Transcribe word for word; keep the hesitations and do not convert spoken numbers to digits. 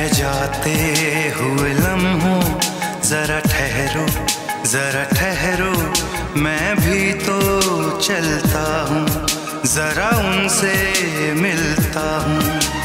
जाते हुए लम्हों जरा ठहरो जरा ठहरो, मैं भी तो चलता हूँ, जरा उनसे मिलता हूँ।